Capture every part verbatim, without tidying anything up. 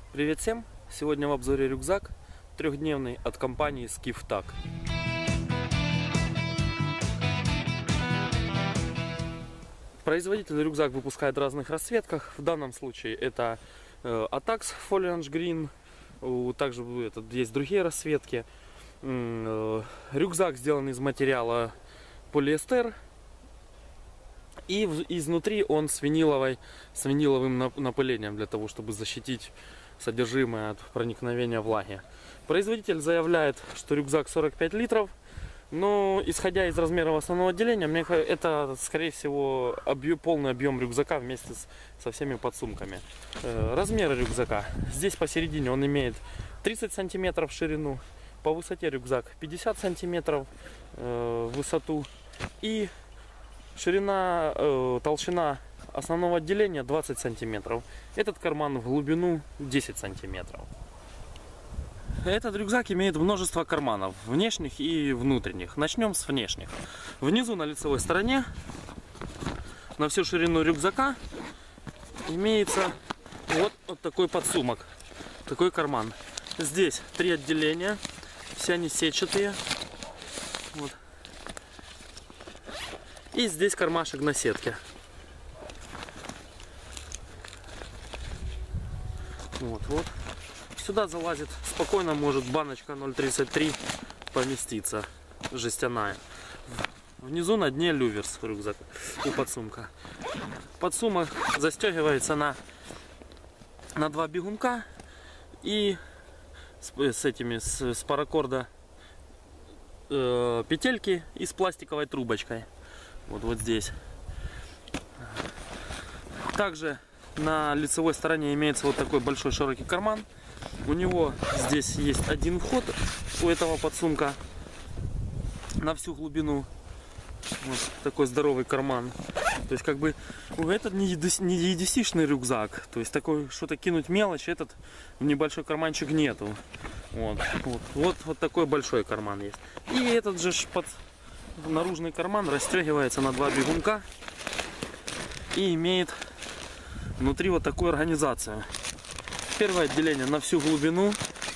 Привет всем! Сегодня в обзоре рюкзак трехдневный от компании Skiftak. Производитель рюкзак выпускает в разных расцветках. В данном случае это э, Atax Foliage Green. Также это, есть другие расцветки. Э, рюкзак сделан из материала полиэстер. И в, изнутри он с, виниловой, с виниловым напылением, для того, чтобы защитить содержимое от проникновения влаги. Производитель заявляет, что рюкзак сорок пять литров, но исходя из размера основного отделения, мне это скорее всего объем, полный объем рюкзака вместе с, со всеми подсумками. Э, размеры рюкзака. Здесь посередине он имеет тридцать сантиметров в ширину, по высоте рюкзак пятьдесят сантиметров э, в высоту и ширина, э, толщина основного отделения двадцать сантиметров. Этот карман в глубину десять сантиметров. Этот рюкзак имеет множество карманов, внешних и внутренних. Начнем с внешних. Внизу на лицевой стороне, на всю ширину рюкзака, имеется вот, вот такой подсумок, такой карман. Здесь три отделения, все они сетчатые. Вот. И здесь кармашек на сетке. Вот, вот. Сюда залазит спокойно, может баночка ноль тридцать три поместиться, жестяная. Внизу на дне люверс рюкзак у подсумка. Подсумок застегивается на, на два бегунка и с, с этими с, с паракорда э, петельки и с пластиковой трубочкой. Вот, вот здесь. Также на лицевой стороне имеется вот такой большой широкий карман. У него здесь есть один вход у этого подсумка на всю глубину. Вот такой здоровый карман. То есть как бы этот не ди си-шный рюкзак. То есть такой что-то кинуть мелочь, этот в небольшой карманчик нету. Вот, вот, вот, вот такой большой карман есть. И этот же под наружный карман расстегивается на два бегунка и имеет внутри вот такую организацию. Первое отделение на всю глубину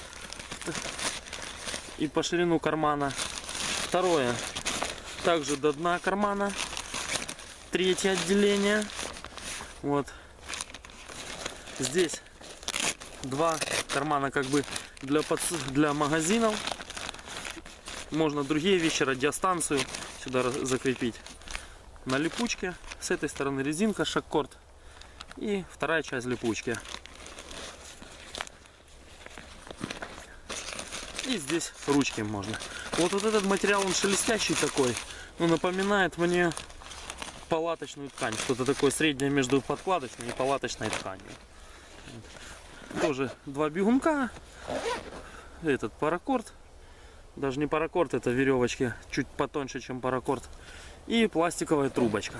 и по ширину кармана. Второе также до дна кармана. Третье отделение. Вот. Здесь два кармана как бы для, под... для магазинов. Можно другие вещи, радиостанцию сюда закрепить. На липучке. С этой стороны резинка, шаккорд. И вторая часть липучки. И здесь ручки можно. Вот, вот этот материал, он шелестящий такой. Ну, напоминает мне палаточную ткань. Что-то такое среднее между подкладочной и палаточной тканью. Тоже два бегунка. Этот паракорд. Даже не паракорд, это веревочки. Чуть потоньше, чем паракорд. И пластиковая трубочка.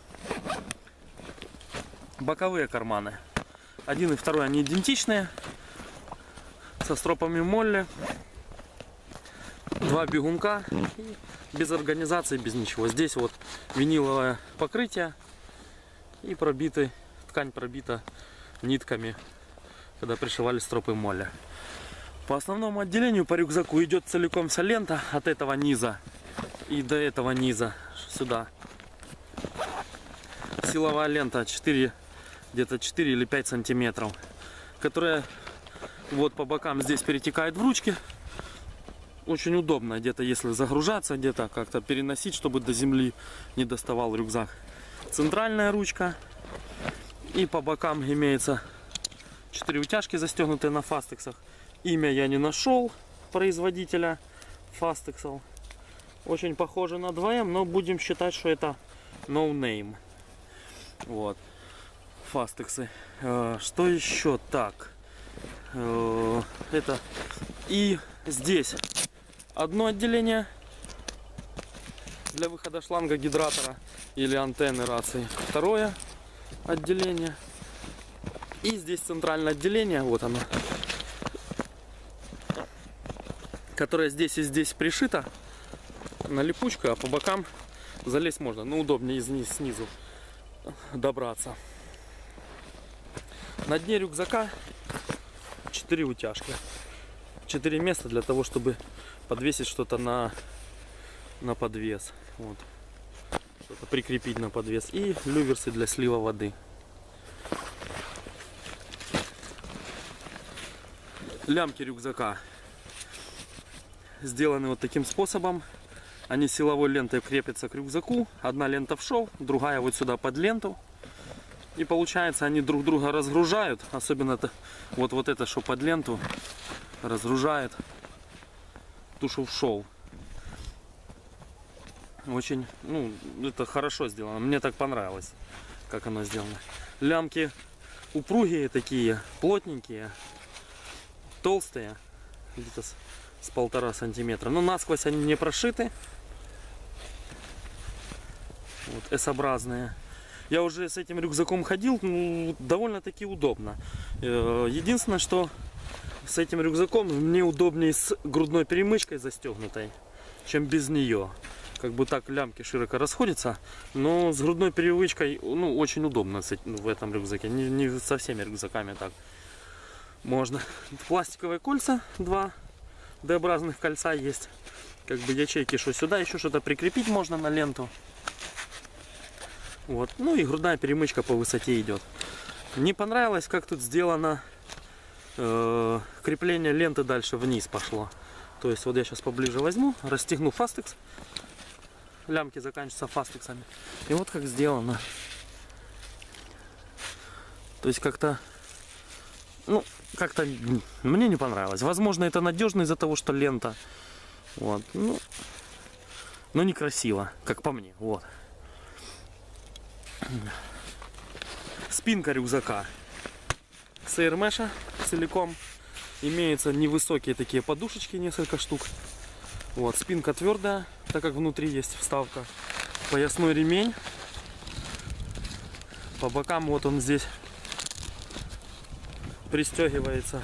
Боковые карманы. Один и второй они идентичные. Со стропами молли. Два бегунка. И без организации, без ничего. Здесь вот виниловое покрытие. И пробиты, ткань пробита нитками, когда пришивали стропы молли. По основному отделению по рюкзаку идет целиком вся лента от этого низа и до этого низа сюда. Силовая лента четыре, где-то четыре или пять сантиметров, которая вот по бокам здесь перетекает в ручки. Очень удобно где-то, если загружаться, где-то как-то переносить, чтобы до земли не доставал рюкзак. Центральная ручка. И по бокам имеется четыре утяжки, застегнутые на фастексах. Имя я не нашел производителя фастексов. Очень похоже на два эм, но будем считать, что это no name. Вот. Фастексы. Э, что еще? Так. Э, это. И здесь одно отделение для выхода шланга гидратора или антенны рации. Второе отделение. И здесь центральное отделение. Вот оно. Которое здесь и здесь пришито на липучку, а по бокам залезть можно. Ну, удобнее снизу добраться. На дне рюкзака четыре утяжки. четыре места для того, чтобы подвесить что-то на, на подвес. Вот. Что-то прикрепить на подвес. И люверсы для слива воды. Лямки рюкзака сделаны вот таким способом. Они силовой лентой крепятся к рюкзаку. Одна лента в шов, другая вот сюда под ленту. И получается, они друг друга разгружают. Особенно это, вот, вот это, что под ленту, разгружает тушу в шов. Очень, ну, это хорошо сделано. Мне так понравилось, как оно сделано. Лямки упругие такие, плотненькие, толстые, где-то с, с полтора сантиметра. Но насквозь они не прошиты. Вот, эс-образные. Я уже с этим рюкзаком ходил, ну, довольно-таки удобно. Единственное, что с этим рюкзаком мне удобнее с грудной перемычкой застегнутой, чем без нее. Как бы так лямки широко расходятся, но с грудной перемычкой, ну, очень удобно в этом рюкзаке. Не, не со всеми рюкзаками так можно. Пластиковые кольца, два Д-образных кольца есть. Как бы ячейки, что сюда еще что-то прикрепить можно на ленту. Вот. Ну и грудная перемычка по высоте идет. Мне понравилось, как тут сделано э, крепление ленты дальше вниз пошло. То есть вот я сейчас поближе возьму, расстегну фастекс. Лямки заканчиваются фастексами. И вот как сделано. То есть как-то, ну, как-то мне не понравилось. Возможно, это надежно из-за того, что лента. Вот. Ну, но некрасиво, как по мне. Вот. Спинка рюкзака с эйрмеша целиком. Имеются невысокие такие подушечки, несколько штук. Вот, спинка твердая, так как внутри есть вставка. Поясной ремень. По бокам вот он здесь пристегивается.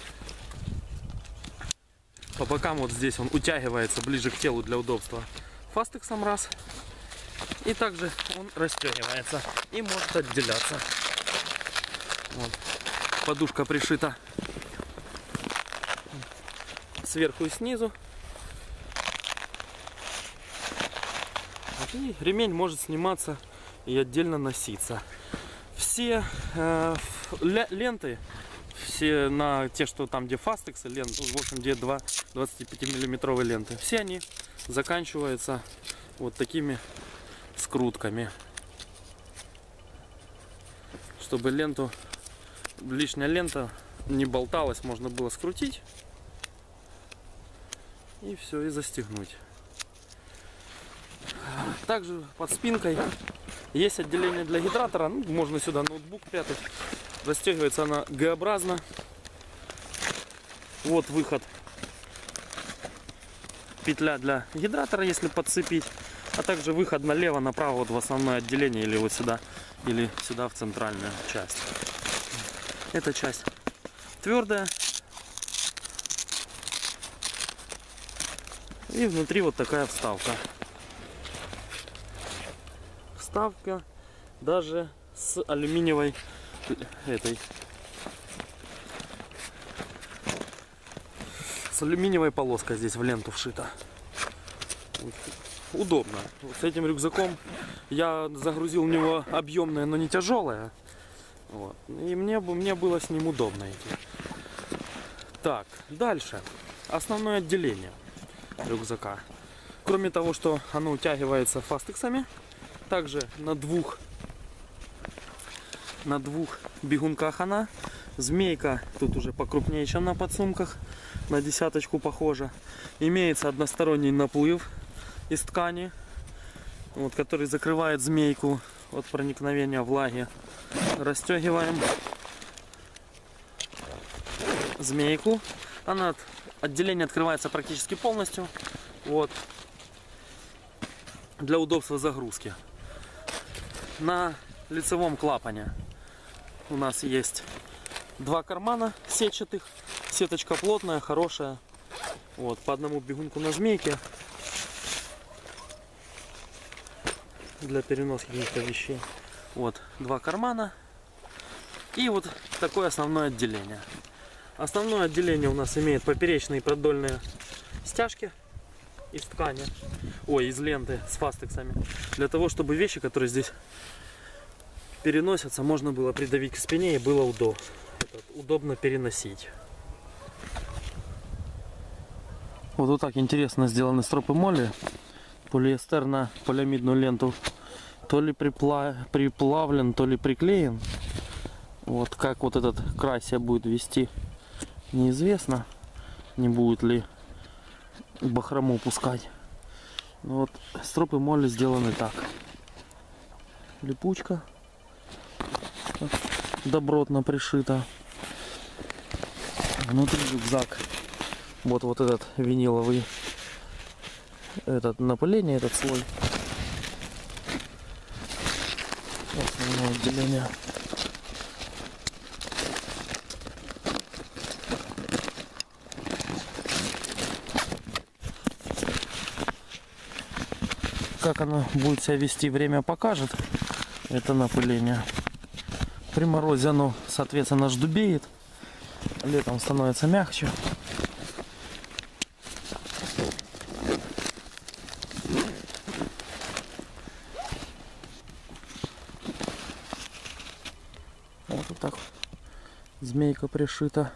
По бокам вот здесь он утягивается ближе к телу для удобства фастексом раз. И также он расстегивается и может отделяться. Вот. Подушка пришита сверху и снизу. И ремень может сниматься и отдельно носиться. Все э, ленты, все на те, что там где фастексы, лент, в общем, где два двадцатипятимиллиметровые ленты, все они заканчиваются вот такими скрутками, чтобы ленту, лишняя лента не болталась, можно было скрутить и все, и застегнуть. Также под спинкой есть отделение для гидратора, ну, можно сюда ноутбук прятать. Расстегивается она Г-образно. Вот выход, петля для гидратора, если подцепить. А также выход налево, направо, вот в основное отделение, или вот сюда, или сюда в центральную часть. Эта часть твердая. И внутри вот такая вставка. Вставка даже с алюминиевой этой. С алюминиевой полоской здесь в ленту вшита. Удобно. Вот с этим рюкзаком я загрузил в него объемное, но не тяжелое. Вот. И мне, мне было с ним удобно идти. Так, дальше. Основное отделение рюкзака. Кроме того, что оно утягивается фастексами, также на двух, на двух бегунках она. Змейка тут уже покрупнее, чем на подсумках. На десяточку похожа. Имеется односторонний наплыв из ткани, вот, который закрывает змейку от проникновения влаги. Расстегиваем змейку. Она, отделение открывается практически полностью. Вот. Для удобства загрузки. На лицевом клапане у нас есть два кармана сетчатых. Сеточка плотная, хорошая. Вот, по одному бегунку на змейке. Для переноски каких-то вещей. Вот, два кармана. И вот такое основное отделение. Основное отделение у нас имеет поперечные продольные стяжки из ткани, ой, из ленты с фастексами, для того, чтобы вещи, которые здесь переносятся, можно было придавить к спине и было удобно, удобно переносить. Вот, вот так интересно сделаны стропы молли. Полиэстер на полиамидную ленту то ли припла... приплавлен, то ли приклеен. Вот как вот этот край себя будет вести, неизвестно. Не будет ли бахрому пускать. Но вот стропы молли сделаны так. Липучка добротно пришита. Внутри рюкзак. Вот вот этот виниловый, этот напыление, этот слой. Основное отделение. Как оно будет себя вести, время покажет. Это напыление. При морозе оно, соответственно, ждубеет. Летом становится мягче. Вот, вот так вот змейка пришита.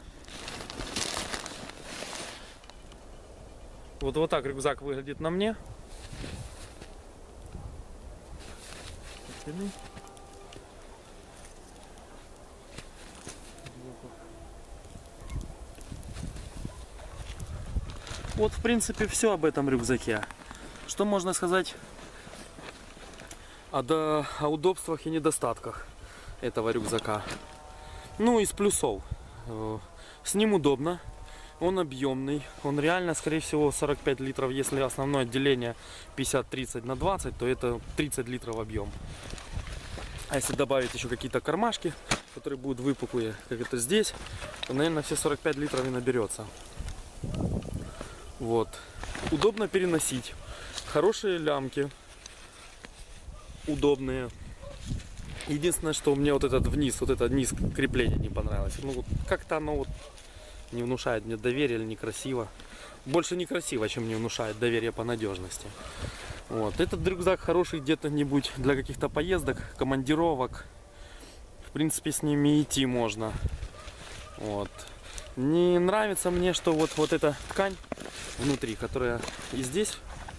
Вот, вот так рюкзак выглядит на мне. Вот, в принципе, все об этом рюкзаке. Что можно сказать о, до, о удобствах и недостатках этого рюкзака? Ну, из плюсов. С ним удобно. Он объемный. Он реально, скорее всего, сорок пять литров. Если основное отделение пятьдесят тридцать на двадцать, то это тридцать литров объем. А если добавить еще какие-то кармашки, которые будут выпуклые, как это здесь, то, наверное, все сорок пять литров и наберется. Вот. Удобно переносить. Хорошие лямки. Удобные. Единственное, что мне вот этот вниз, вот этот низ крепления не понравилось. Ну, как-то оно вот не внушает мне доверия или некрасиво. Больше некрасиво, чем не внушает доверие по надежности. Вот. Этот рюкзак хороший где-то-нибудь для каких-то поездок, командировок. В принципе, с ними идти можно. Вот. Не нравится мне, что вот, вот эта ткань внутри, которая и здесь,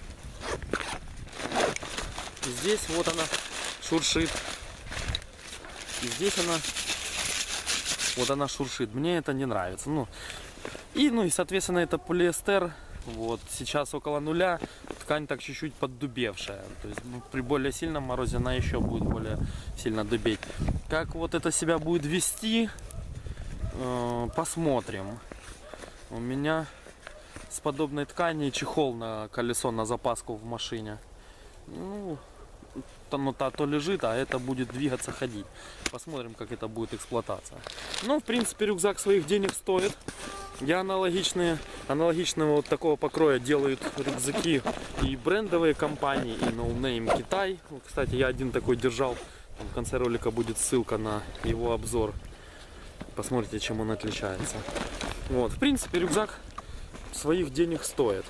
и здесь вот она шуршит. И здесь она, вот она шуршит. Мне это не нравится. Ну, и, ну, и, соответственно, это полиэстер. Вот, сейчас около нуля, ткань так чуть-чуть поддубевшая. То есть при более сильном морозе она еще будет более сильно дубеть. Как вот это себя будет вести, э, посмотрим. У меня с подобной ткани чехол на колесо, на запаску в машине. Ну, то, ну, то, то лежит, а это будет двигаться, ходить. Посмотрим, как это будет эксплуатация. Ну, в принципе, рюкзак своих денег стоит. Я аналогичные, аналогичного вот такого покроя делают рюкзаки и брендовые компании, и No Name Китай. Кстати, я один такой держал. Там в конце ролика будет ссылка на его обзор. Посмотрите, чем он отличается. Вот, в принципе, рюкзак своих денег стоит.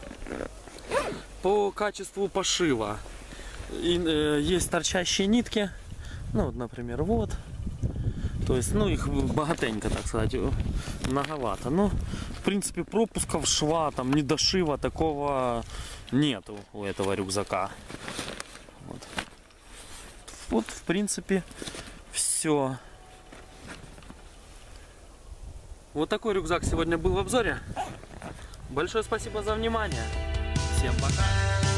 По качеству пошива и, э, есть торчащие нитки. Ну, вот, например, вот. То есть, ну, их богатенько, так сказать, многовато. Но, в принципе, пропусков, шва, там, недошива такого нету у этого рюкзака. Вот, вот в принципе, все. Вот такой рюкзак сегодня был в обзоре. Большое спасибо за внимание. Всем пока.